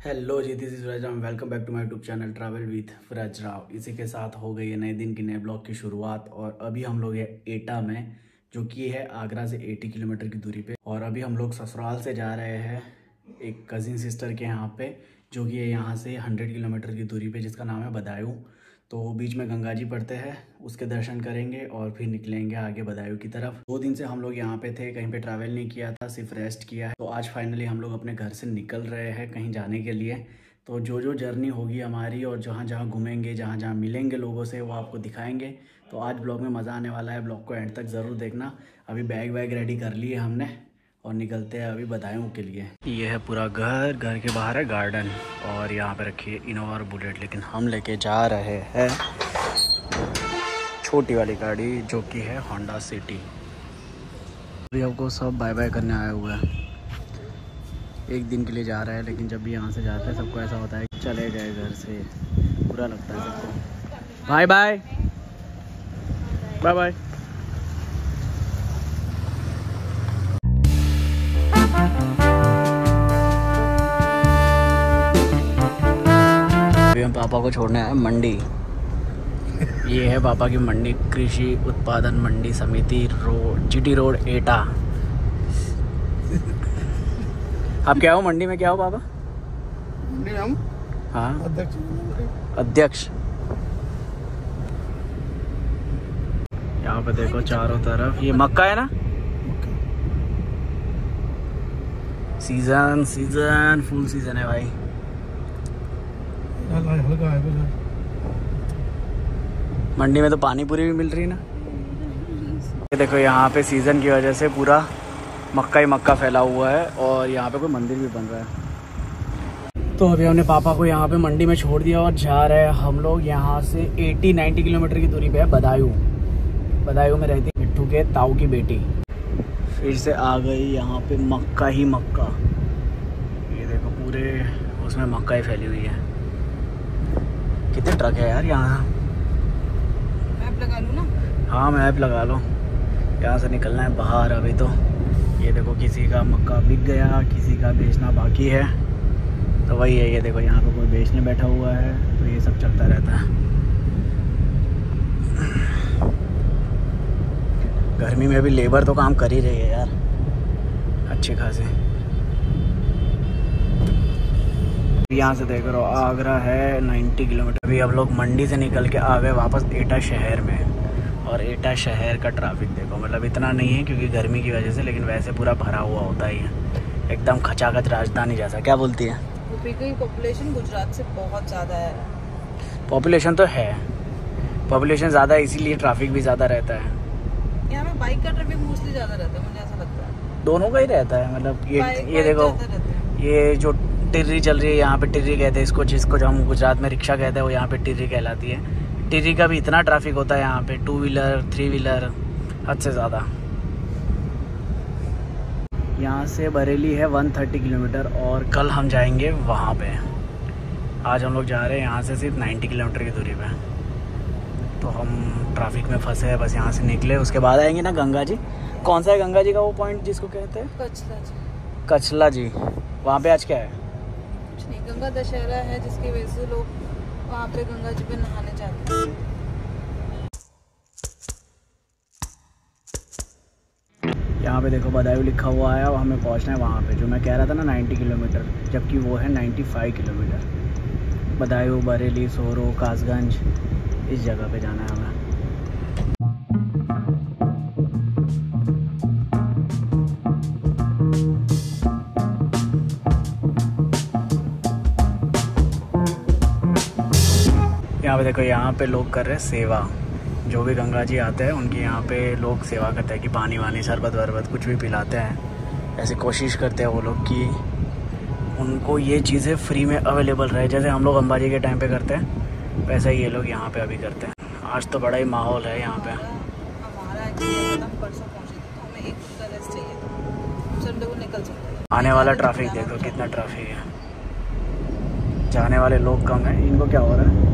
Hello ji, this is Suraj Rao. Welcome back to my YouTube channel travel with Suraj Rao. इसी के साथ हो गई है नए दिन की नए ब्लॉग की शुरुआत। और अभी हम लोग है एटा में, जो कि है आगरा से 80 किलोमीटर की दूरी पे। और अभी हम लोग ससुराल से जा रहे हैं एक कज़िन सिस्टर के यहाँ पे, जो कि है यहाँ से 100 किलोमीटर की दूरी पे, जिसका नाम है बदायूं। तो बीच में गंगा जी पड़ते हैं, उसके दर्शन करेंगे और फिर निकलेंगे आगे बदायूं की तरफ। 2 दिन से हम लोग यहाँ पे थे, कहीं पे ट्रैवल नहीं किया था, सिर्फ रेस्ट किया है। तो आज फाइनली हम लोग अपने घर से निकल रहे हैं कहीं जाने के लिए। तो जो जो जर्नी होगी हमारी और जहाँ जहाँ घूमेंगे, जहाँ जहाँ मिलेंगे लोगों से, वो आपको दिखाएंगे। तो आज ब्लॉग में मज़ा आने वाला है, ब्लॉग को एंड तक ज़रूर देखना। अभी बैग वैग रेडी कर लिए हमने और निकलते हैं अभी बदायूं के लिए। ये है पूरा घर, घर के बाहर है गार्डन और यहाँ पे रखी है इनोवा और बुलेट। लेकिन हम लेके जा रहे हैं छोटी वाली गाड़ी, जो कि है होंडा सिटी। अभी आपको सब बाय बाय करने आए हुए हैं, एक दिन के लिए जा रहा है। लेकिन जब भी यहाँ से जाते हैं सबको ऐसा होता है कि चले गए घर से, बुरा लगता है सबको। Bye bye bye bye. अभी हम पापा को छोड़ने आए मंडी। ये है पापा की मंडी, कृषि उत्पादन मंडी समिति रोड, जीटी रोड, एटा। आप क्या हो मंडी में, क्या हो पापा? मंडी हम हाँ, अध्यक्ष। यहाँ पे देखो चारों तरफ ये मक्का है ना, सीजन सीजन फुल सीजन है भाई। हल्का है कुछ। मंडी में तो पानी पूरी भी मिल रही है ना। ये देखो यहाँ पे सीजन की वजह से पूरा मक्का ही मक्का फैला हुआ है और यहाँ पे कोई मंदिर भी बन रहा है। तो अभी हमने पापा को यहाँ पे मंडी में छोड़ दिया और जा रहे हैं हम लोग यहाँ से 80-90 किलोमीटर की दूरी पे है बदायूं। बदायूं में रहती मिट्टू के ताऊ की बेटी। फिर से आ गई यहाँ पे मक्का ही मक्का। ये देखो पूरे उसमें मक्का ही फैली हुई है। कितने ट्रक है यार यहाँ। मैप लगा लूँ ना? हाँ मैप लगा लो। यहाँ से निकलना है बाहर अभी तो। ये देखो किसी का मक्का बिक गया, किसी का बेचना बाकी है। तो वही है, ये देखो यहाँ पे कोई बेचने बैठा हुआ है। तो ये सब चलता रहता है। गर्मी में भी लेबर तो काम कर ही रही है यार, अच्छे खासे। यहाँ से देख रहे हो आगरा है 90 किलोमीटर। अभी हम लोग मंडी से निकल के आ गए वापस एटा शहर में। और एटा शहर का ट्रैफिक देखो, मतलब इतना नहीं है क्योंकि गर्मी की वजह से, लेकिन वैसे पूरा भरा हुआ होता ही है, एकदम खचाखच राजधानी जैसा। क्या बोलती है? यूपी की पॉपुलेशन गुजरात से बहुत ज़्यादा है। पॉपुलेशन तो है, पॉपुलेशन ज़्यादा है इसीलिए ट्रैफिक भी ज़्यादा रहता है। यहाँ पे बाइक का ट्रैफिक मोस्टली ज़्यादा रहता है, मुझे ऐसा लगता है। दोनों का ही रहता है, मतलब ये देखो, है। ये जो टिर्री चल रही है यहाँ पे, टिर्री कहते हैं इसको, जिसको हम गुजरात में रिक्शा कहते हैं, वो यहाँ पे टिर्री कहलाती है। टिर्री का भी इतना ट्रैफिक होता है यहाँ पे, 2 व्हीलर 3 व्हीलर हद से ज़्यादा। यहाँ से बरेली है 130 किलोमीटर और कल हम जाएंगे वहाँ पे। आज हम लोग जा रहे हैं यहाँ से सिर्फ 90 किलोमीटर की दूरी पे। तो हम ट्रैफिक में फंसे हैं, बस यहाँ से निकले, उसके बाद आएंगे ना गंगा जी। कौन सा है गंगा जी का वो पॉइंट जिसको कहते हैं? कचला जी। कचला जी। वहाँ पे आज क्या है? कुछ नहीं, गंगा दशहरा है, जिसकी वजह से लोग वहाँ पे गंगा जी पे नहाने जाते हैं। यहाँ पे देखो बदायूं लिखा हुआ है और हमें पहुँचना है वहाँ पे, जो मैं कह रहा था ना 90 किलोमीटर, जबकि वो है 95 किलोमीटर। बदायूं, बरेली, सोरो, कासगंज, इस जगह पे जाना है हमें। यहाँ पे देखो, यहाँ पे लोग कर रहे हैं सेवा। जो भी गंगा जी आते हैं उनकी यहाँ पे लोग सेवा करते हैं कि पानी वानी, शरबत वरबत कुछ भी पिलाते हैं। ऐसे कोशिश करते हैं वो लोग कि उनको ये चीज़ें फ्री में अवेलेबल रहे। जैसे हम लोग अंबाजी के टाइम पे करते हैं, वैसा ही ये लोग यहाँ पे अभी करते हैं। आज तो बड़ा ही माहौल है यहाँ पे। हमारा एक्चुअली हम परसों पहुँचे थे, तो हमें एक दिन का रेस्ट चाहिए था, संडे को निकल सकते हैं। आने वाला ट्रैफिक देखो कितना ट्रैफिक है, जाने वाले लोग कम हैं। इनको क्या हो रहा है?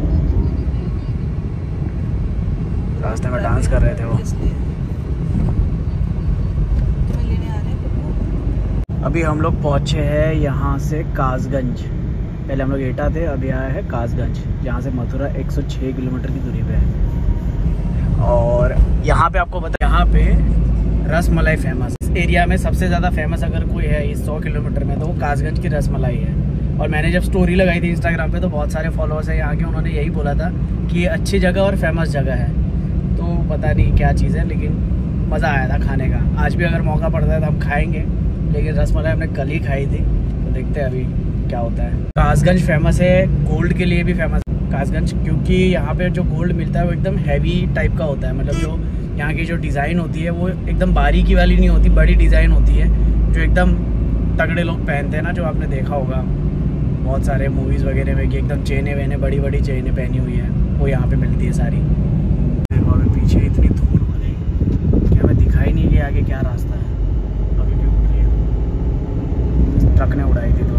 रास्ते में डांस कर रहे थे वो। अभी हम लोग पहुँचे हैं यहाँ से कासगंज। पहले हम लोग एटा थे, अभी आया है कासगंज, जहाँ से मथुरा 106 किलोमीटर की दूरी पे है। और यहाँ पे आपको पता है, यहाँ पे रस मलाई फेमस। इस एरिया में सबसे ज़्यादा फेमस अगर कोई है इस 100 किलोमीटर में तो वो कासगंज की रस मलाई है। और मैंने जब स्टोरी लगाई थी इंस्टाग्राम पे तो बहुत सारे फॉलोअर्स हैं यहाँ के, उन्होंने यही बोला था कि ये अच्छी जगह और फेमस जगह है। तो पता नहीं क्या चीज़ है, लेकिन मज़ा आया था खाने का। आज भी अगर मौका पड़ता है तो हम खाएँगे, लेकिन रस मलाई हमने कल ही खाई थी, तो देखते हैं अभी क्या होता है। कासगंज फेमस है, गोल्ड के लिए भी फेमस है कासगंज, क्योंकि यहाँ पे जो गोल्ड मिलता है वो एकदम हैवी टाइप का होता है। मतलब जो यहाँ की जो डिज़ाइन होती है वो एकदम बारीकी वाली नहीं होती, बड़ी डिज़ाइन होती है, जो एकदम तगड़े लोग पहनते हैं ना, जो आपने देखा होगा बहुत सारे मूवीज़ वगैरह में कि एकदम चेनें वेने बड़ी बड़ी चेनें पहनी हुई है, वो यहाँ पे मिलती है सारी। देखो अभी पीछे इतनी धूल हो गई कि हमें दिखाई नहीं कि आगे क्या रास्ता है। अभी भी उड़ रही है, ट्रक ने उड़ाई थी तो।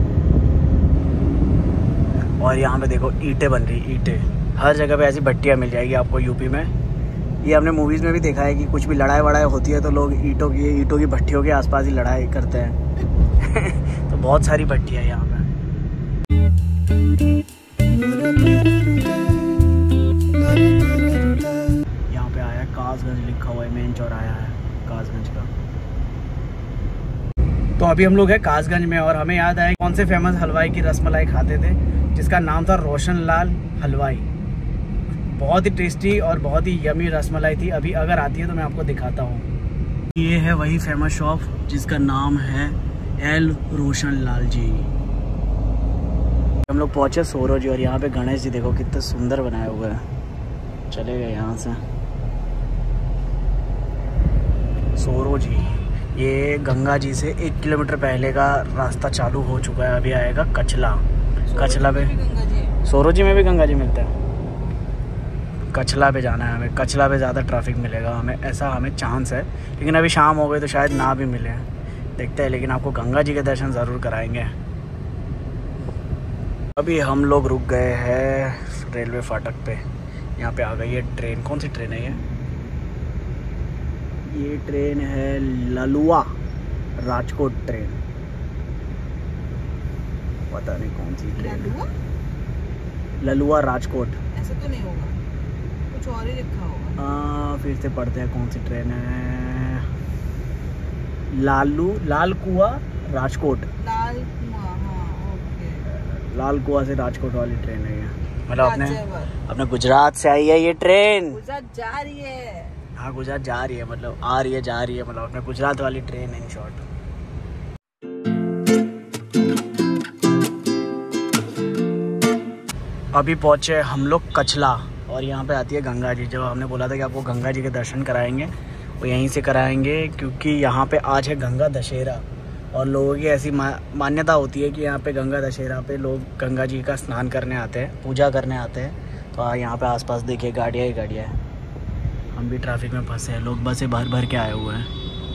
और यहाँ पे देखो ईंटें बन रही, ईंटें हर जगह पे ऐसी भट्टियाँ मिल जाएगी आपको यूपी में। ये हमने मूवीज़ में भी देखा है कि कुछ भी लड़ाई वड़ाई होती है तो लोग ईंटों की भट्टियों के आसपास ही लड़ाई करते हैं। तो बहुत सारी भट्टियाँ यहाँ पे। यहाँ पे आया कासगंज लिखा हुआ है, मेन चौराहा है कासगंज का। तो अभी हम लोग हैं कासगंज में और हमें याद आया कौन से फेमस हलवाई की रसमलाई खाते थे, जिसका नाम था रोशन लाल हलवाई। बहुत ही टेस्टी और बहुत ही यमी रसमलाई थी। अभी अगर आती है तो मैं आपको दिखाता हूँ। ये है वही फेमस शॉप जिसका नाम है एल रोशन लाल जी। हम लोग पहुँचे सोरो जी, और यहाँ पे गणेश जी देखो कितना सुंदर बनाया हुआ है। चले गए यहाँ से सोरो जी। ये गंगा जी से 1 किलोमीटर पहले का रास्ता चालू हो चुका है। अभी आएगा कचला। कचला पे सोरो जी में भी गंगा जी मिलता है। कचला पे जाना है हमें, कचला पे ज़्यादा ट्रैफिक मिलेगा हमें, ऐसा हमें चांस है। लेकिन अभी शाम हो गई तो शायद ना भी मिले, देखते हैं। लेकिन आपको गंगा जी के दर्शन ज़रूर कराएंगे। अभी हम लोग रुक गए हैं रेलवे फाटक पे। यहाँ पे आ गई है ट्रेन। कौन सी ट्रेन है ये ट्रेन है ललुआ राजकोट ट्रेन। पता नहीं कौन सी ट्रेन है। ललुआ राजकोट ऐसा तो नहीं होगा, कुछ और ही लिखा होगा। फिर से पढ़ते हैं कौन सी ट्रेन है। लाल कुआ राजकोट। लाल कुआ से राजकोट वाली ट्रेन है ये। मतलब अपने गुजरात से आई है ये ट्रेन। गुजरात जा रही है। हाँ गुजरात जा रही है, मतलब आ रही है जा रही है, मतलब अपने गुजरात वाली ट्रेन है इन शॉर्ट। अभी पहुँचे हम लोग कचला, और यहाँ पे आती है गंगा जी। जब हमने बोला था कि आपको गंगा जी के दर्शन कराएंगे, वो यहीं से कराएंगे, क्योंकि यहाँ पे आज है गंगा दशहरा। और लोगों की ऐसी मान्यता होती है कि यहाँ पे गंगा दशहरा पे लोग गंगा जी का स्नान करने आते हैं, पूजा करने आते हैं। तो यहाँ पे आसपास देखिए गाड़ियाँ ही गाड़ियाँ हैं। हम भी ट्रैफिक में फंसे हैं, लोग बसें भर भर के आए हुए हैं।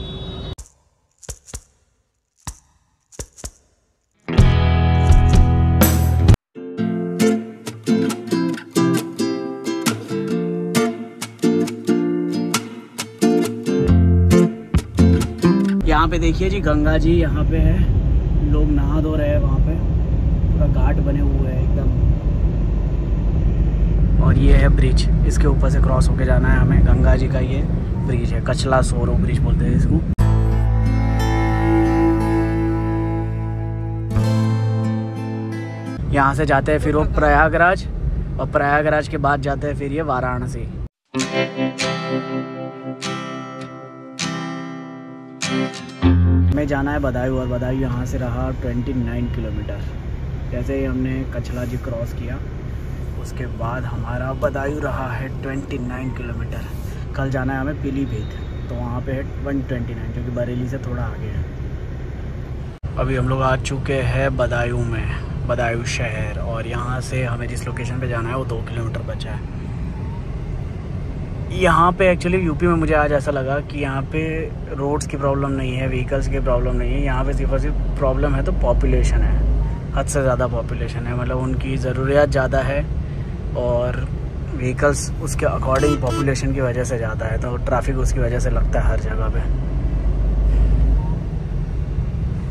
यहाँ पे देखिए जी गंगा जी यहाँ पे है, लोग नहा धो रहे हैं वहाँ पे, पूरा घाट बने हुए हैं एकदम। और ये है ब्रिज, इसके ऊपर से क्रॉस होके जाना है हमें। गंगा जी का ये ब्रिज है, कचला सोरो ब्रिज बोलते हैं इसको। यहाँ से जाते हैं फिर वो प्रयागराज, और प्रयागराज के बाद जाते हैं फिर ये वाराणसी। हमें जाना है बदायूं, और बदायूं यहाँ से रहा 29 किलोमीटर। जैसे ही हमने कचला जी क्रॉस किया उसके बाद हमारा बदायूं रहा है 29 किलोमीटर। कल जाना है हमें पीलीभीत, तो वहाँ पे है 129, जो कि बरेली से थोड़ा आगे है। अभी हम लोग आ चुके हैं बदायूं में, बदायूं शहर, और यहाँ से हमें जिस लोकेशन पे जाना है वो 2 किलोमीटर बचा है। यहाँ पे एक्चुअली यूपी में मुझे आज ऐसा लगा कि यहाँ पे रोड्स की प्रॉब्लम नहीं है, व्हीकल्स की प्रॉब्लम नहीं है। यहाँ पे सिर्फ और सिर्फ प्रॉब्लम है तो पॉपुलेशन है, हद से ज़्यादा पॉपुलेशन है। मतलब उनकी ज़रूरियात ज़्यादा है और व्हीकल्स उसके अकॉर्डिंग पॉपुलेशन की वजह से ज़्यादा है, तो ट्रैफिक उसकी वजह से लगता है हर जगह पे।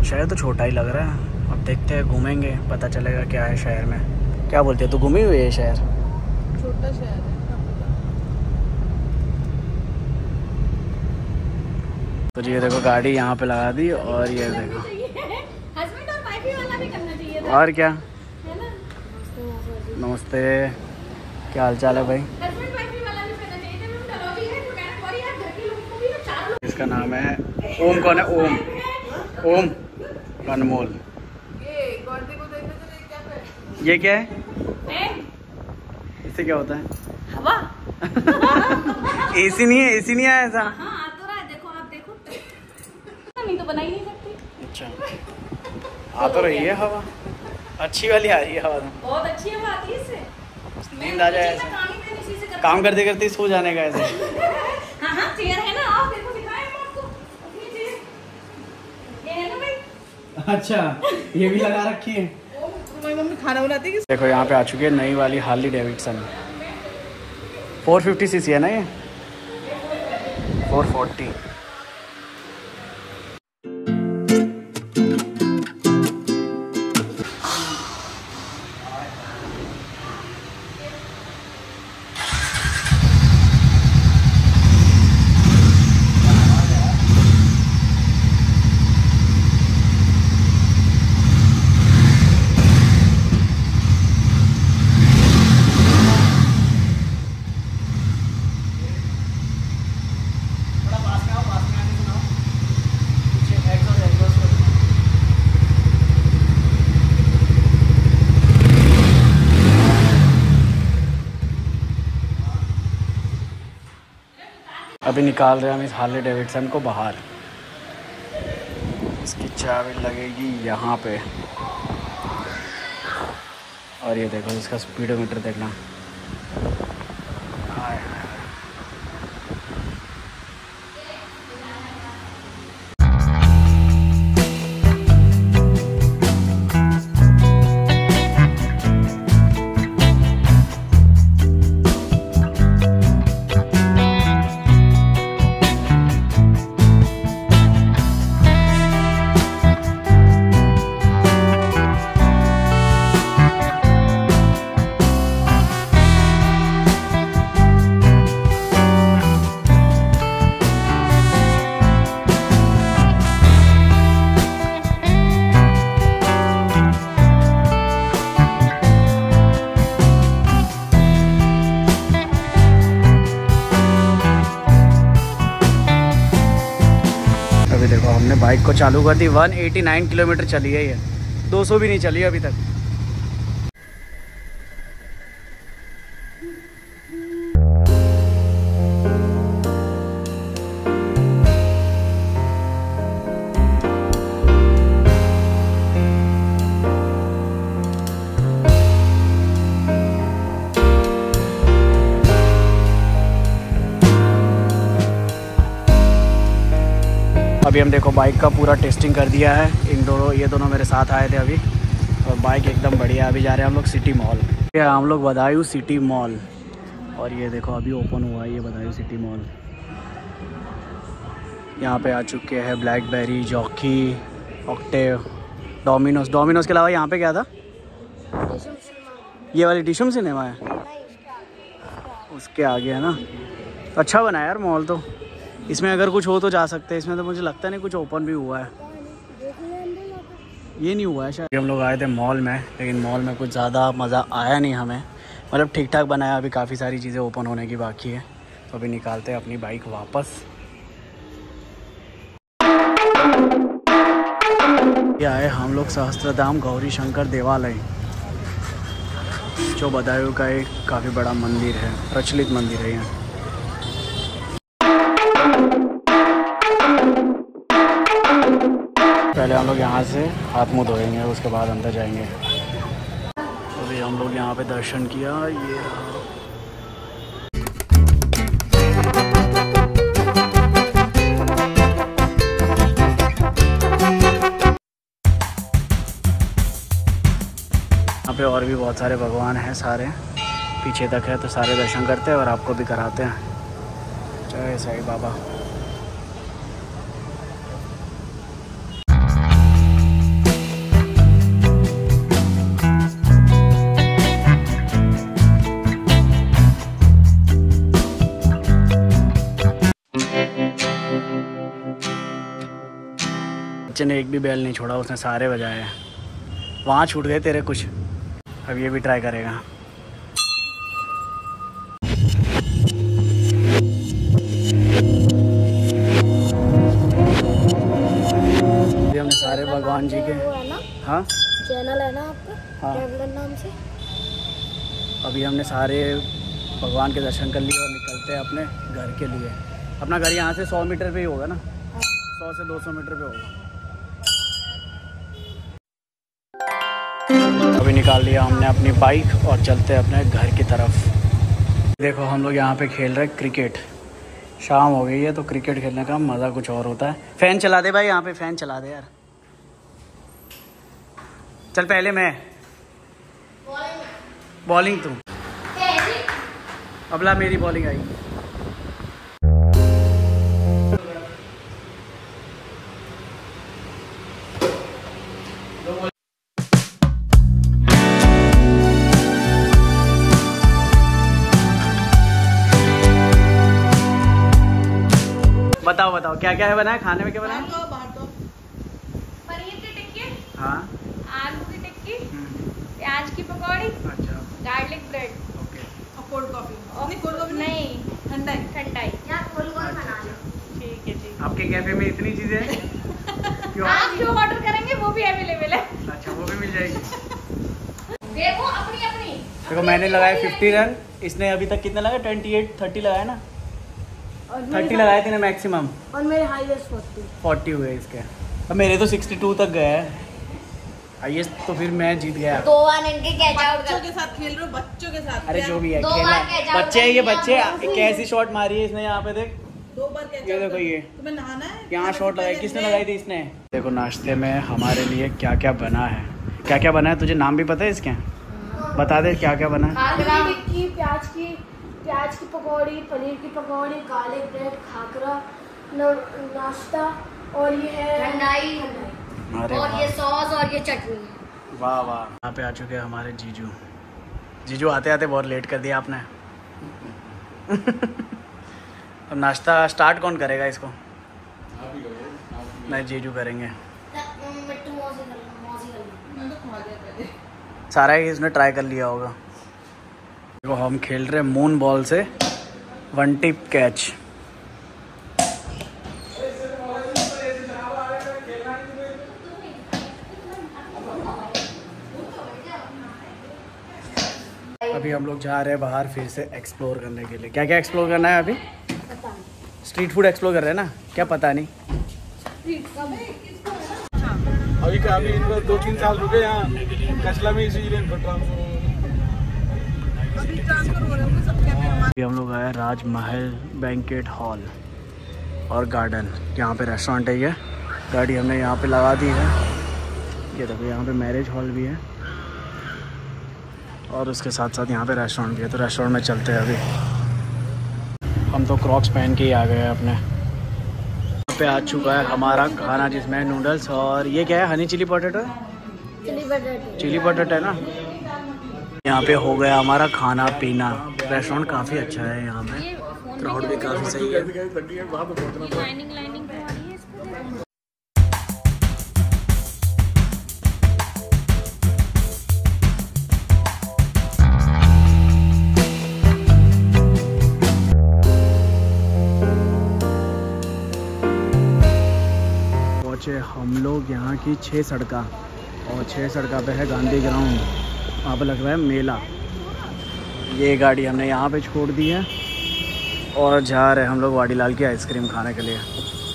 शहर तो छोटा ही लग रहा है। अब देखते हैं, घूमेंगे, पता चलेगा क्या है शहर में। क्या बोलते हैं, तो घूमी हुई है शहर? छोटा शहर है। तो ये देखो गाड़ी यहाँ पे लगा दी और ये देखो हस्बैंड और वाइफ वाला भी करना चाहिए था, और क्या। है ना? नमस्ते, क्या हाल चाल है भाई? हस्बैंड वाइफ वाला भी करना चाहिए था। मैं डलौली है तो कह रहा सॉरी यार, घर के लोगों को भी ना चार लोग। इसका नाम है ओम। कौन है ओम? ओम अनमोल। ये गर्दी को देखने से नहीं क्या है? ये क्या है? फैन, इससे क्या होता है? हवा। एसी नहीं है, एसी नहीं आया ऐसा। हाँ आ तो रहा है, देखो आप देखो। नहीं तो बना ही नहीं सकती। अच्छा, आ तो रही है हवा, अच्छी वाली आ रही है हवा। तो बहुत अच्छी हवा आती है इससे। नींद आ जाए ऐसे, काम ही मैंने इसी से करती काम करते करते सो जाने का ऐसे। हूँ। हाँ हाँ चेयर है ना, आप देखो दिखाएं हम आपको अपनी चेयर। ये है ना भाई। अच्छा, ये भी लगा रखी है। तुम्हारी मम्मी खाना बनाती है? देखो यहाँ पे आ चुकी है नई वाली हार्ली डेविडसन। 450 सीसी है ना ये? 440। अभी निकाल रहे हैं हम इस हार्ले डेविडसन को बाहर। इसकी चाबी लगेगी यहाँ पे और ये देखो इसका स्पीडोमीटर देखना। अभी देखो हमने बाइक को चालू कर दी, 189 किलोमीटर चली है ये, 200 भी नहीं चली अभी तक। अभी हम देखो बाइक का पूरा टेस्टिंग कर दिया है। ये दोनों मेरे साथ आए थे अभी और बाइक एकदम बढ़िया। अभी जा रहे हैं हम लोग सिटी मॉल। ये हम लोग बदायूं सिटी मॉल और ये देखो अभी ओपन हुआ है ये बदायूं सिटी मॉल। यहाँ पे आ चुके हैं ब्लैकबेरी, जॉकी, ऑक्टेव, डोमिनोज के अलावा यहाँ पे क्या था? ये वाली टिशुम सिनेमा है, उसके आगे है ना। अच्छा बना है यार मॉल तो। इसमें अगर कुछ हो तो जा सकते हैं, इसमें तो मुझे लगता नहीं कुछ ओपन भी हुआ है। ये नहीं हुआ है शायद। हम लोग आए थे मॉल में, लेकिन मॉल में कुछ ज़्यादा मज़ा आया नहीं हमें। मतलब ठीक ठाक बनाया, अभी काफ़ी सारी चीज़ें ओपन होने की बाकी है। तो अभी निकालते हैं अपनी बाइक वापस। ये आए हम लोग सहस्त्रधाम गौरी शंकर देवालय, जो बदायूं का एक काफ़ी बड़ा मंदिर है, प्रचलित मंदिर है यहाँ। पहले हम लोग यहाँ से हाथ मुँह धोएंगे, उसके बाद अंदर जाएंगे। तो अभी हम लोग यहाँ पे दर्शन किया। ये रहा। यहाँ पे और भी बहुत सारे भगवान हैं, सारे पीछे तक है, तो सारे दर्शन करते हैं और आपको भी कराते हैं। जय साईं बाबा। बच्चे ने एक भी बैल नहीं छोड़ा, उसने सारे बजाए हैं। वहाँ छूट गए तेरे कुछ, अब ये भी ट्राई करेगा। ये हमने सारे भगवान जी के, हाँ चैनल है ना आपका, हाँ, ट्रैवलर नाम से। अभी हमने सारे भगवान के दर्शन कर लिए और निकलते हैं अपने घर के लिए। अपना घर यहाँ से 100 मीटर पे ही होगा ना, 100 से 200 मीटर पे होगा। अभी निकाल लिया हमने अपनी बाइक और चलते हैं अपने घर की तरफ। देखो हम लोग यहाँ पे खेल रहे हैं क्रिकेट। शाम हो गई है तो क्रिकेट खेलने का मज़ा कुछ और होता है। फ़ैन चला दे भाई, यहाँ पे फ़ैन चला दे यार। चल पहले मैं बॉलिंग, तू अबला मेरी बॉलिंग आई। बताओ बताओ क्या क्या है बनाया खाने में, क्या बनाया? पनीर की टिक्की, हाँ, आलू की टिक्की, प्याज की पकौड़ी, अच्छा, गार्लिक ब्रेड ओके। और कोल्ड कॉफी नहीं ठंडाई। ठंडाई। ठीक है ठीक। आपके कैफे में इतनी चीजें हैं? क्यों? आप जो ऑर्डर करेंगे वो भी अवेलेबल है। अच्छा, वो भी मिल जाएगी। देखो अपनी अपनी। देखो मैंने लगाए 50 रन, इसने अभी तक कितने लगाए? 28 30 लगाए ना, 30 लगाए थे मैक्सिमम, और मेरे हाईएस्ट 40 हुए इसके। अब मेरे तो 62 तक गए हैं हाईएस्ट, तो फिर मैं जीत गया। 2 बार इनके कैच आउट बच्चों के साथ खेल रहे हो, बच्चों के साथ। अरे जो भी है, 2 खेलना बार है। catch out बच्चे हैं ये, कर बच्चे दिया। कैसी शॉट मारी है इसने, यहाँ पे देख, 2 बार कैच ये देखो, ये तुम्हें नहाना है। यहाँ शॉट लगाई, किसने लगाई थी? इसने। देखो नाश्ते में हमारे लिए क्या क्या बना है, क्या क्या बना है, तुझे नाम भी पता है इसके? बता दे क्या क्या बना है। आलू की टिक्की, प्याज की पकौड़ी, पनीर की पकौड़ी, गार्लिक ब्रेड, खाकरा, नाश्ता, और ये है ठंडाई, अरे और वाह। ये सॉस और ये चटनी। वाह वाह। यहाँ पे आ चुके हैं हमारे जीजू। जीजू आते आते बहुत लेट कर दिया आपने। अब नाश्ता स्टार्ट कौन करेगा इसको? नहीं, जीजू करेंगे। मिट्टू मौसी कर लो। मैं तो खा लिया पहले। सारा ही इसने ट्राई कर लिया होगा। देखो हम खेल रहे हैं मून बॉल से 1 टिप कैच। अभी हम लोग जा रहे हैं बाहर फिर से एक्सप्लोर करने के लिए। क्या क्या एक्सप्लोर करना है अभी? स्ट्रीट फूड एक्सप्लोर कर रहे हैं ना, क्या पता नहीं। अभी का अभी इनको 2-3 साल रुके यहाँ कचला में, इसीलिए इनको ट्रांसफर। अभी ट्रांसफर हो रहे हैं सब कैफे हमारे। अभी हम लोग आए राजमहल बैंकेट हॉल और गार्डन। यहाँ पे रेस्टोरेंट है, ये गाड़ी हमने यहाँ पे लगा दी है। ये देखो यहाँ पे मैरिज हॉल भी है और उसके साथ साथ यहाँ पे रेस्टोरेंट भी है। तो रेस्टोरेंट में चलते हैं अभी। हम तो क्रॉक्स पहन के ही आ गए हैं अपने। यहाँ पे आ चुका है हमारा खाना, जिसमें नूडल्स और ये क्या है, honey chilli potato, chilli potato है ना। यहाँ पे हो गया हमारा खाना पीना। रेस्टोरेंट काफ़ी अच्छा है, यहाँ पे क्राउड भी काफ़ी सही है। लाइनिंग लाइनिंग करवानी है इसको। पहुँचे हम लोग यहाँ की 6 सड़का, और 6 सड़का पे है गांधी ग्राउंड। वहाँ पे लग रहा है मेला। ये गाड़ी हमने यहाँ पे छोड़ दी है और जा रहे हैं हम लोग वाडीलाल की आइसक्रीम खाने के लिए।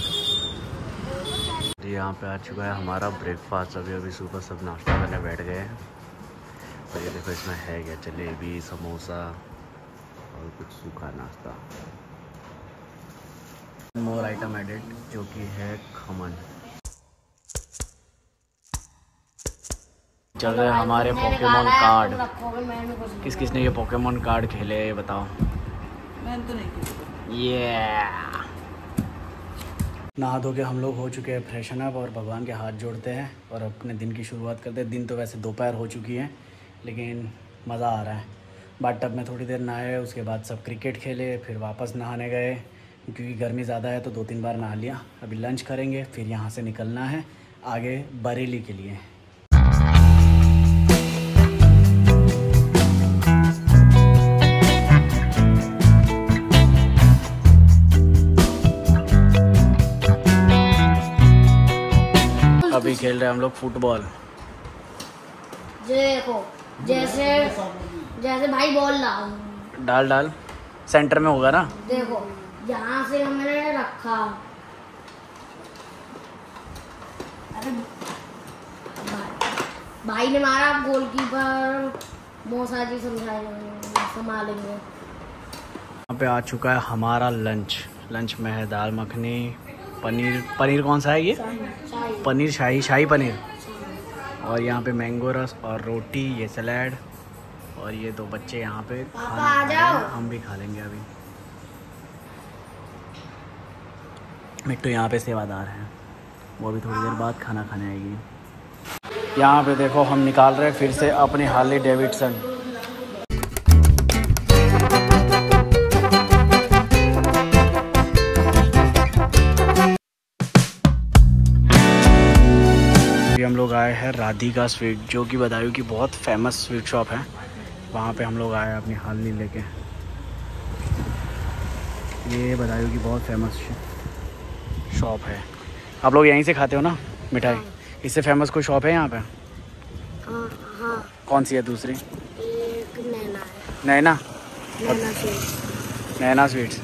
यहाँ पे आ चुका है हमारा ब्रेकफास्ट। अभी सुबह सब नाश्ता करने बैठ गए हैं। और ये देखो इसमें है क्या, जलेबी, समोसा और कुछ सूखा नाश्ता। मोर आइटम एडेड, जो कि है खमन। चल रहे हमारे पोकेमोन कार्ड। किस किस ने ये पोकेमोन कार्ड खेले ये बताओ? मैंने तो नहीं किया। ये नहा धो के हम लोग हो चुके हैं फ्रेशन अप और भगवान के हाथ जोड़ते हैं और अपने दिन की शुरुआत करते हैं। दिन तो वैसे दोपहर हो चुकी है, लेकिन मज़ा आ रहा है। बाथटब में थोड़ी देर नहाए, उसके बाद सब क्रिकेट खेले, फिर वापस नहाने गए क्योंकि गर्मी ज़्यादा है तो 2-3 बार नहा लिया। अभी लंच करेंगे, फिर यहाँ से निकलना है आगे बरेली के लिए। अभी खेल रहे हैं हम लोग फुटबॉल। देखो जैसे जैसे भाई बोल रहा हूँ, डाल सेंटर में होगा ना। देखो यहाँ से हमने रखा, अरे भाई ने मारा, गोलकीपर मौसा जी संभालेंगे। यहाँ पे आ चुका है हमारा लंच में है दाल मखनी, पनीर कौन सा है ये? पनीर शाही पनीर, और यहाँ पे मैंगो रस और रोटी, ये सलाद, और ये दो बच्चे यहाँ पे खाना खा रहे हैं। हम भी खा लेंगे अभी। मिट्टू यहाँ पे सेवादार हैं, वो भी थोड़ी देर बाद खाना खाने आएगी। यहाँ पे देखो हम निकाल रहे हैं फिर से अपनी हार्ले डेविडसन। हम लोग आए हैं राधिका स्वीट, जो कि बदायूं की बहुत फेमस स्वीट शॉप है। वहाँ पे हम लोग आए हैं अपनी हालनी लेके। ये बदायूं की बहुत फेमस शॉप है। आप लोग यहीं से खाते हो ना मिठाई? इससे फेमस कोई शॉप है यहाँ पे? हाँ। कौन सी है दूसरी? एक नैना है। नैना स्वीट्स।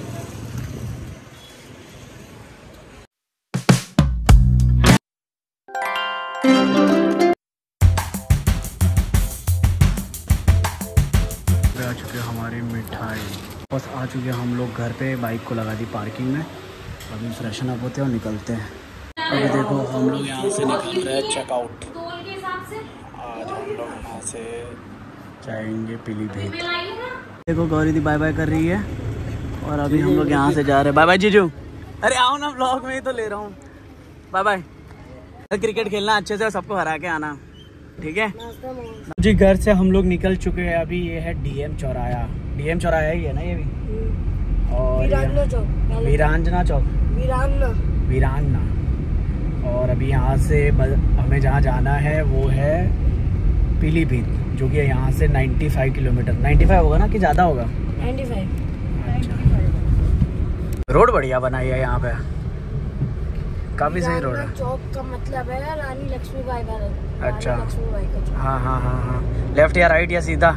आ चुके हमारी मिठाई, बस आ चुके हम लोग घर पे। बाइक को लगा दी पार्किंग में, अभी फ्रेशन अप होते हैं और निकलते हैं। अभी देखो हम लोग यहाँ से निकल रहे हैं चेकआउट। आज हम लोग यहाँ से जाएंगे पीलीभीत। देखो गौरी दी बाय बाय कर रही है और अभी हम लोग यहाँ से जा रहे हैं। बाय बाय जीजू। अरे आओ ना, व्लॉग में ही तो ले रहा हूँ। Bye bye. क्रिकेट खेलना अच्छे से, सबको हरा के आना, ठीक है जी। घर से हम लोग निकल चुके हैं। अभी ये है डीएम चौराया ही है ना ये भी, और वीरांजना चौक, वीरांगना। और अभी यहाँ से हमें जहाँ जाना है वो है पीलीभीत, जो कि यहाँ से 95 किलोमीटर। 95 होगा ना कि ज़्यादा होगा? 95। अच्छा, रोड बढ़िया बनाई है यहाँ पे, काफी सही रोड है। चौक का मतलब है रानी लक्ष्मीबाई का। अच्छा, हाँ। लेफ्ट या राइट या सीधा?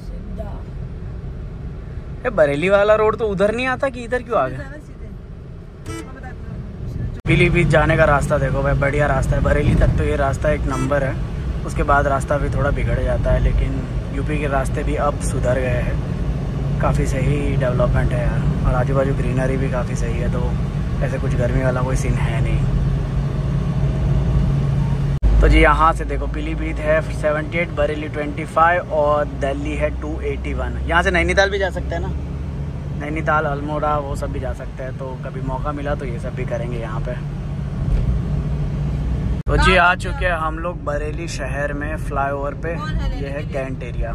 बरेली वाला रोड तो उधर नहीं आता कि इधर क्यों आ गया? पीलीभीत जाने का रास्ता देखो भाई, बढ़िया रास्ता है। बरेली तक तो ये रास्ता एक नंबर है, उसके बाद रास्ता भी थोड़ा बिगड़ जाता है, लेकिन यूपी के रास्ते भी अब सुधर गए हैं। काफ़ी सही डेवलपमेंट है यार, और आजू बाजू ग्रीनरी भी काफ़ी सही है, तो ऐसे कुछ गर्मी वाला कोई सीन है नहीं। तो जी यहाँ से देखो पीलीभीत है 78, बरेली 25 और दिल्ली है 281। यहाँ से नैनीताल भी जा सकते हैं ना, नैनीताल, अल्मोड़ा, वो सब भी जा सकते हैं। तो कभी मौका मिला तो ये सब भी करेंगे यहाँ पे। तो जी आ चुके हैं हम लोग बरेली शहर में, फ्लाईओवर पे। ये है कैंट एरिया।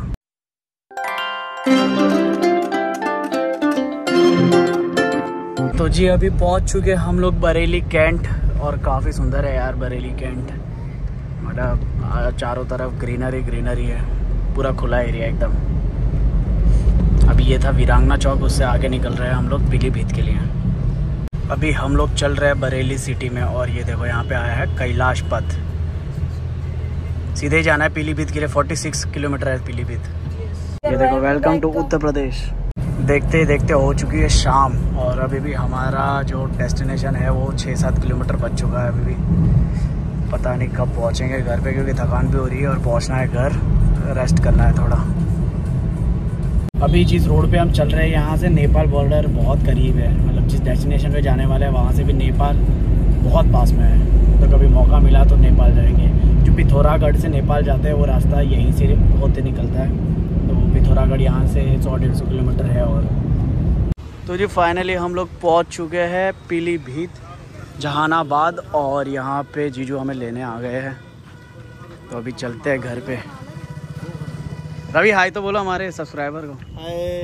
तो जी अभी पहुँच चुके हम लोग बरेली कैंट, और काफ़ी सुंदर है यार बरेली कैंट। मतलब चारों तरफ ग्रीनरी है, पूरा खुला एरिया एकदम। अभी ये था वीरांगना चौक, उससे आगे निकल रहे हैं हम लोग पीलीभीत के लिए। अभी हम लोग चल रहे हैं बरेली सिटी में, और ये देखो यहाँ पे आया है कैलाश पथ। सीधे ही जाना है पीलीभीत के लिए, 46 किलोमीटर है पीलीभीत। ये देखो वेलकम टू उत्तर प्रदेश। देखते देखते हो चुकी है शाम, और अभी भी हमारा जो डेस्टिनेशन है वो 6-7 किलोमीटर बच चुका है। अभी भी पता नहीं कब पहुँचेंगे घर पे, क्योंकि थकान भी हो रही है और पहुँचना है घर, रेस्ट करना है थोड़ा। अभी जिस रोड पे हम चल रहे हैं यहाँ से नेपाल बॉर्डर बहुत करीब है, मतलब जिस डेस्टिनेशन पे जाने वाले हैं वहाँ से भी नेपाल बहुत पास में है। तो कभी मौका मिला तो नेपाल जाएंगे। जो पिथौरागढ़ से नेपाल जाते हैं वो रास्ता यहीं से होते निकलता है, तो पिथौरागढ़ यहाँ से 100-150 किलोमीटर है। और तो जी फाइनली हम लोग पहुँच चुके हैं पीलीभीत, जहानाबाद, और यहाँ पे जीजू हमें लेने आ गए हैं। तो अभी चलते हैं घर पे। रवि हाय तो बोलो हमारे सब्सक्राइबर को। हाय।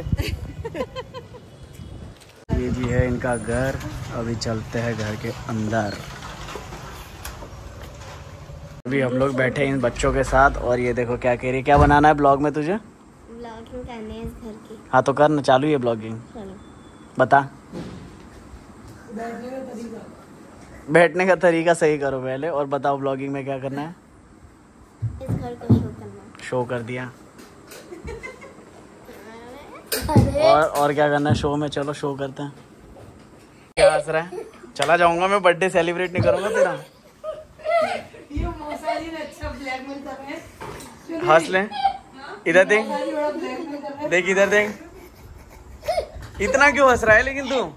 ये जी है इनका घर। अभी चलते हैं घर के अंदर। अभी हम लोग बैठे इन बच्चों के साथ और ये देखो क्या कह रही है। क्या बनाना है ब्लॉग में तुझे? ब्लॉगिंग करनी है इस घर की। हाँ तो कर ना, चालू है ब्लॉगिंग। बता। बैठने का तरीका सही करो पहले और बताओ ब्लॉगिंग में क्या करना है। इस घर को शो करना है। शो कर दिया। और क्या करना है शो में? चलो शो करते हैं। क्या हंस रहा है? चला जाऊंगा मैं, बर्थडे सेलिब्रेट नहीं करूंगा तेरा। हंस ले। इधर देख, देख इधर देख। इतना क्यों हंस रहा है लेकिन तू?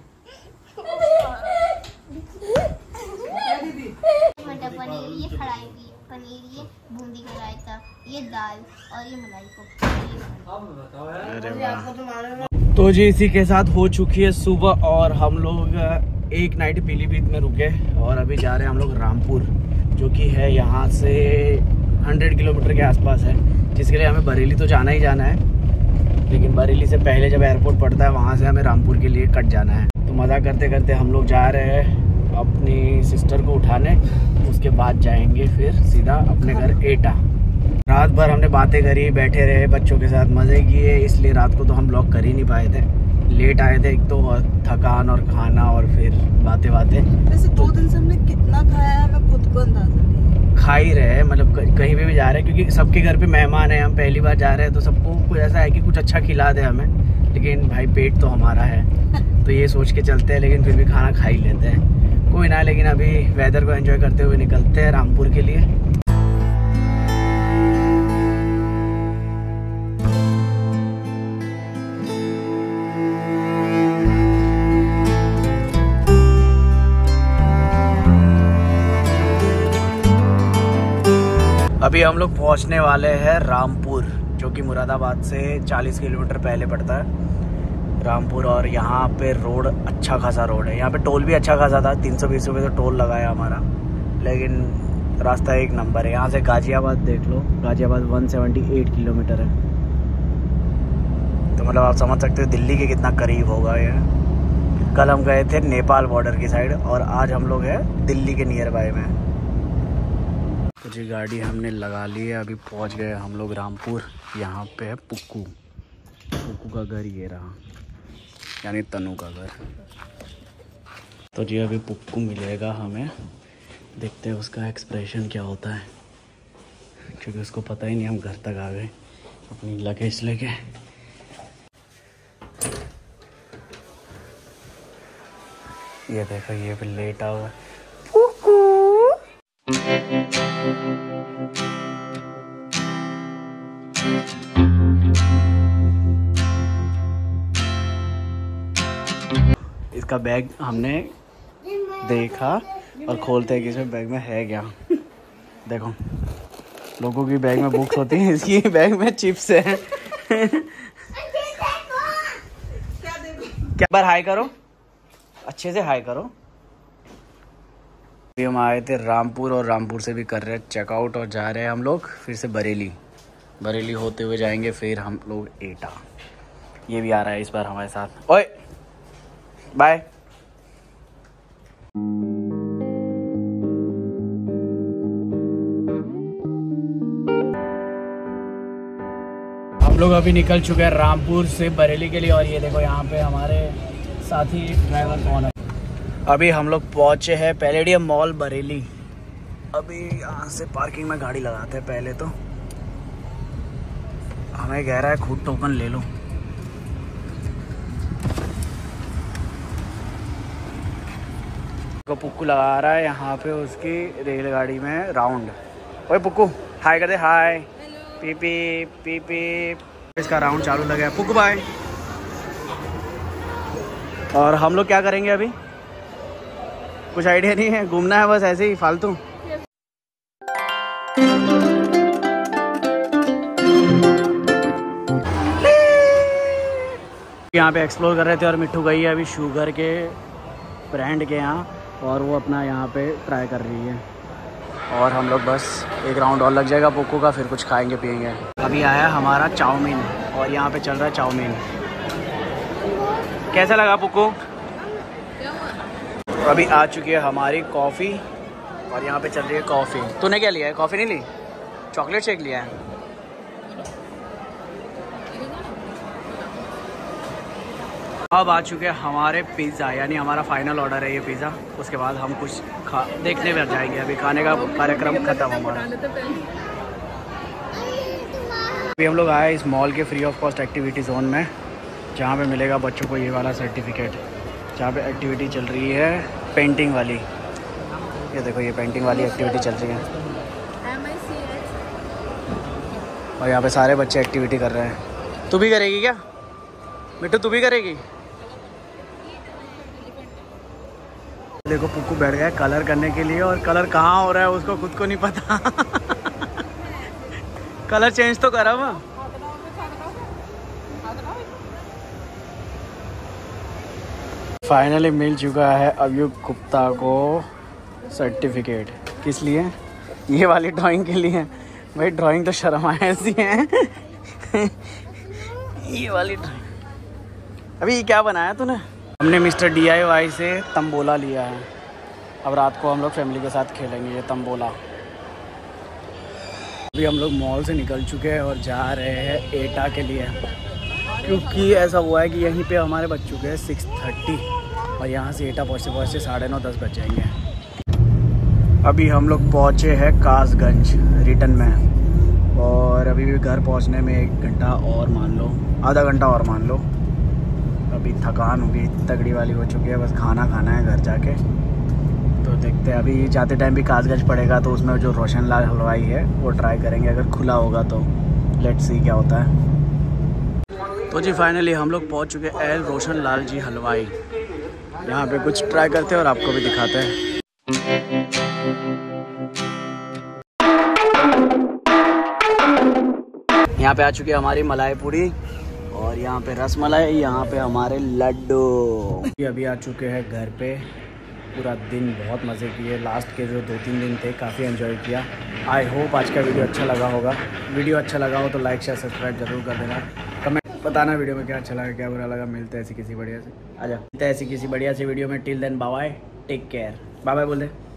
मटर पनीर, ये कढ़ाई की पनीर, ये बूंदी का रायता, ये दाल और ये मलाई कोफ्ता। अरे वाह। तो जी इसी के साथ हो चुकी है सुबह और हम लोग एक नाइट पीलीभीत में रुके और अभी जा रहे हैं हम लोग रामपुर, जो कि है यहाँ से 100 किलोमीटर के आसपास है, जिसके लिए हमें बरेली तो जाना ही जाना है। लेकिन बरेली से पहले जब एयरपोर्ट पड़ता है वहाँ से हमें रामपुर के लिए कट जाना है। तो मज़ा करते करते हम लोग जा रहे हैं अपनी सिस्टर को उठाने, उसके बाद जाएंगे फिर सीधा अपने घर एटा। रात भर हमने बातें करी, बैठे रहे बच्चों के साथ, मज़े किए, इसलिए रात को तो हम ब्लॉग कर ही नहीं पाए थे। लेट आए थे एक तो, थकान और खाना और फिर बातें। वैसे 2 दिन से हमने कितना खाया है हमें खुद को अंदाजा नहीं। खा ही रहे, मतलब कहीं भी जा रहे हैं क्योंकि सबके घर पे मेहमान हैं, हम पहली बार जा रहे हैं तो सबको कुछ ऐसा है कि कुछ अच्छा खिला दे हमें। लेकिन भाई पेट तो हमारा है तो ये सोच के चलते हैं, लेकिन फिर भी खाना खा ही लेते हैं। कोई ना, लेकिन अभी वेदर को एंजॉय करते हुए निकलते हैं रामपुर के लिए। अभी हम लोग पहुंचने वाले हैं रामपुर, जो कि मुरादाबाद से 40 किलोमीटर पहले पड़ता है रामपुर। और यहाँ पे रोड अच्छा खासा रोड है, यहाँ पे टोल भी अच्छा खासा था, 320 रुपये तो टोल लगाया हमारा, लेकिन रास्ता एक नंबर है। यहाँ से गाजियाबाद देख लो, गाजियाबाद 178 किलोमीटर है, तो मतलब आप समझ सकते हो दिल्ली के कितना करीब होगा ये। कल हम गए थे नेपाल बॉर्डर की साइड और आज हम लोग हैं दिल्ली के नियर बाय में। तो जी गाड़ी हमने लगा ली है, अभी पहुंच गए हम लोग रामपुर। यहाँ पे है पुक्कू, पुक्कू का घर ये रहा, यानी तनु का घर। तो जी अभी पुक्कू मिलेगा हमें, देखते हैं उसका एक्सप्रेशन क्या होता है, क्योंकि उसको पता ही नहीं हम घर तक आ गए अपनी लगेज लेके। ये देखो ये भी लेटा हुआ है। इसका बैग हमने देखा और खोलते हैं कि इसमें बैग में है क्या। देखो लोगों की बैग में बुक्स होती हैं, इसकी बैग में चिप्स है। क्या बार हाई करो, अच्छे से हाई करो। अभी हम आए थे रामपुर और रामपुर से भी कर रहे हैं चेकआउट और जा रहे हैं हम लोग फिर से बरेली। बरेली होते हुए जाएंगे फिर हम लोग एटा। ये भी आ रहा है इस बार हमारे साथ। ओए बाय। हम लोग अभी निकल चुके हैं रामपुर से बरेली के लिए और ये देखो यहाँ पे हमारे साथी ड्राइवर कौन है। अभी हम लोग पहुँचे हैं पैलेडियम मॉल बरेली। अभी यहाँ से पार्किंग में गाड़ी लगाते हैं पहले तो। हमें कह रहा है खुद टोकन ले लो। पुक्कू लगा रहा है यहाँ पे उसकी रेलगाड़ी में राउंड। ओए पुक्कू हाय कर दे, हाय। पी पी पी पी। इसका राउंड चालू लगा है। पुक्कू बाय। और हम लोग क्या करेंगे अभी कुछ आइडिया नहीं है, घूमना है बस ऐसे ही फालतू। यहाँ पे एक्सप्लोर कर रहे थे और मिट्टू गई है अभी शुगर के ब्रांड के यहाँ और वो अपना यहाँ पे ट्राई कर रही है। और हम लोग बस एक राउंड और लग जाएगा पुक्कू का, फिर कुछ खाएंगे पिएंगे। अभी आया हमारा चाउमीन और यहाँ पे चल रहा है चाउमीन। कैसा लगा पुक्कू? अभी आ चुकी है हमारी कॉफ़ी और यहाँ पे चल रही है कॉफ़ी। तूने क्या लिया है? कॉफ़ी नहीं ली? चॉकलेट शेक लिया है। अब आ चुके हैं हमारे पिज़्ज़ा, यानी हमारा फाइनल ऑर्डर है ये पिज़्ज़ा। उसके बाद हम कुछ देखने में जाएंगे। अभी खाने का कार्यक्रम खत्म हमारा। अभी हम लोग आए इस मॉल के free of cost activity zone में, जहाँ पे मिलेगा बच्चों को ये वाला सर्टिफिकेट, जहाँ पे एक्टिविटी चल रही है पेंटिंग वाली। ये देखो, ये पेंटिंग वाली एक्टिविटी चल रही है और यहाँ पे सारे बच्चे एक्टिविटी कर रहे हैं। तू भी करेगी क्या मिट्टू? तू भी करेगी? देखो पुक्कू बैठ गया कलर करने के लिए, और कलर कहाँ हो रहा है उसको खुद को नहीं पता। कलर चेंज तो करा हुआ। फाइनली मिल चुका है अभियुक्त गुप्ता को सर्टिफिकेट। किस लिए? ये वाली ड्राइंग के लिए। भाई ड्राइंग तो शर्म आए ऐसी है। ये वाली ड्राइंग। अभी क्या बनाया तूने? हमने मिस्टर DIY से तंबोला लिया है। अब रात को हम लोग फैमिली के साथ खेलेंगे ये तंबोला। अभी हम लोग मॉल से निकल चुके हैं और जा रहे हैं एटा के लिए, क्योंकि ऐसा हुआ है कि यहीं पे हमारे बज चुके हैं 6:30 और यहाँ से एटा पहुँचते 9:30-10 बज जाएंगे। अभी हम लोग पहुँचे हैं कासगंज रिटर्न में, और अभी भी घर पहुँचने में 1 घंटा और मान लो, आधा घंटा और मान लो। अभी थकान होगी तगड़ी वाली हो चुकी है, बस खाना खाना है घर जाके। तो देखते हैं, अभी जाते टाइम भी कासगंज पड़ेगा तो उसमें जो रोशन लाल हलवाई है वो ट्राई करेंगे, अगर खुला होगा तो। लेट्स सी क्या होता है। तो जी फाइनली हम लोग पहुंच चुके हैं एल रोशन लाल जी हलवाई। यहाँ पे कुछ ट्राई करते हैं और आपको भी दिखाते हैं। यहाँ पे आ चुकी है हमारी मलाई पूरी, और यहाँ पे रस मलाई, यहाँ पे हमारे लड्डू। अभी आ चुके हैं घर पे। पूरा दिन बहुत मज़े किए। लास्ट के जो 2-3 दिन थे काफ़ी एंजॉय किया। आई होप आज का वीडियो अच्छा लगा होगा। वीडियो अच्छा लगा हो तो लाइक शेयर सब्सक्राइब जरूर कर देना। कमेंट बताना वीडियो में क्या अच्छा लगा क्या बुरा लगा। मिलते हैं ऐसी किसी बढ़िया से, आजा मिलते हैं ऐसी किसी बढ़िया से वीडियो में। Till then bye bye, take care, bye bye बोल दे।